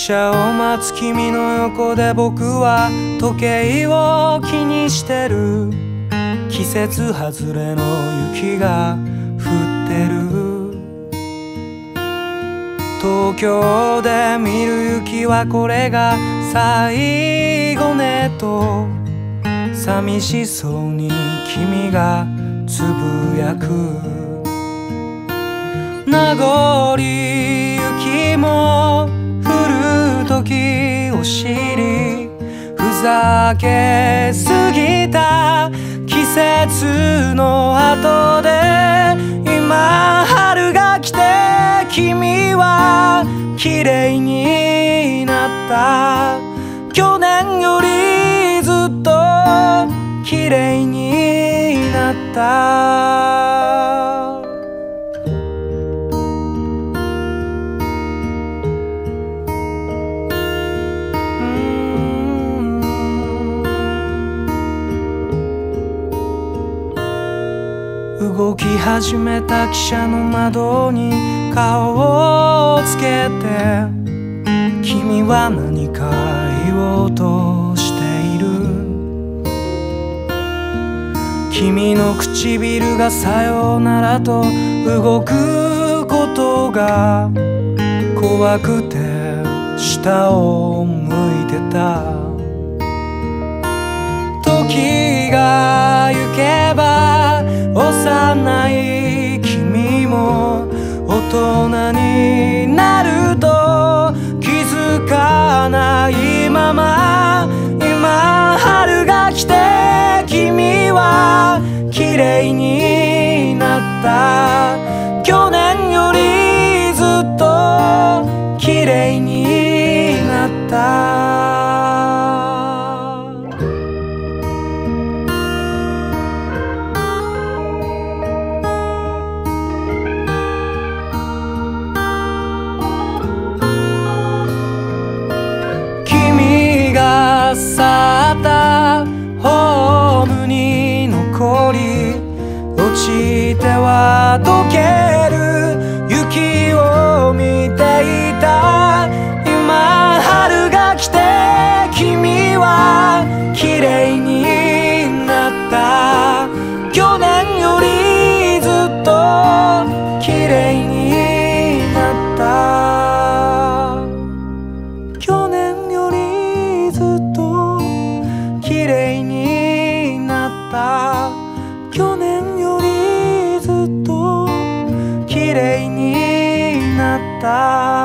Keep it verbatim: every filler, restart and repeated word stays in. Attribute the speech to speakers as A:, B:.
A: 車を待つ君の横で僕は時計を気にしてる。季節外れの雪が降ってる。東京で見る雪はこれが最後ねと寂しそうに君がつぶやく。名残雪も降る時を知り、ふざけすぎた季節の後で今春が来て君は綺麗になった。去年よりずっと綺麗になった。動き始めた汽車の窓に顔をつけて、君は何か言おうとしている。君の唇がさよならと動くことが怖くて下を向いてた。時が行けば幼い君も大人になると気づかないまま、今春が来て君は綺麗になった。去年よりずっと綺麗になった。去ったホームに残り、落ちては溶ける雪を見ていた。今春が来て君は綺麗になった。去年よりずっと綺麗になった。去年よりずっと綺麗になった。去年よりずっと綺麗になった。